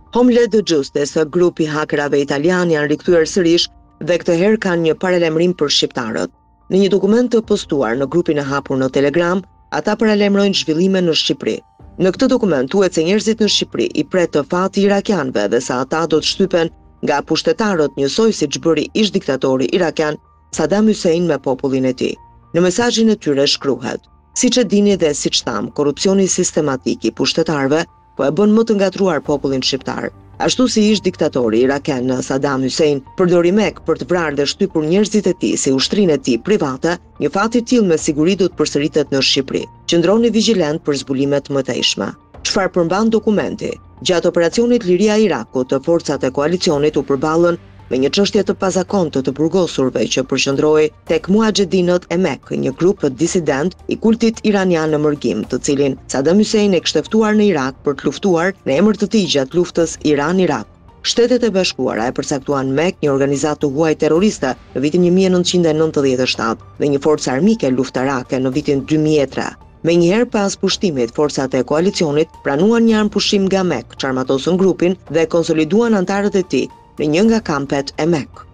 Homeland Justice, grupi hakerave italian janë rikthyer sërish dhe këtë herë kanë një paralajmërim për shqiptarët. Në një dokument të postuar në grupin e hapur në Telegram, ata paralajmërojnë zhvillime në Shqipëri. Në këtë dokument thuhet se njerëzit në Shqipëri i pret të fati irakianëve dhe se ata do të shtypen nga pushtetarët njësoj siç bëri ish diktatori irakian Saddam Hussein me popullin e tij. Në mesazhin e tyre shkruhet: "Siç e dini dhe siç tham, korrupsioni sistematik i pushtetarëve po e bën më të ngatruar popullin shqiptar. Ashtu si ish diktatori irakian Saddam Hussein përdori Mek për të vrarë dhe shtypur njerëzit e tij si ushtrinë e tij private, një fat i tillë me siguri do të përsëritet në Shqipëri. Qëndroni vigjilent për zbulime të mëtejshme." Çfarë përmban dokumenti? Gjatë operacionit Liria e Irakut, të forcat e koalicionit u përballën me një çështje të pazakontë të burgosurve që përqendrohej tek muhaxhedinët e Mek, një grup disident i kultit iranian në mërgim, të cilin Saddam Hussein e kishte ftuar në Irak për të luftuar në emër të tij gjatë luftës Iran-Irak. Shtetet e Bashkuara e përcaktuan Mek, një organizatë të huaj terroriste, në vitin 1997 dhe një forcë armike luftarake në vitin 2003. Menjëherë pas pushtimit, forcat e koalicionit pranuan një armë pushim nga Mek, çarmatosën grupin dhe konsoliduan antarët e tij në një nga kampet e Mek.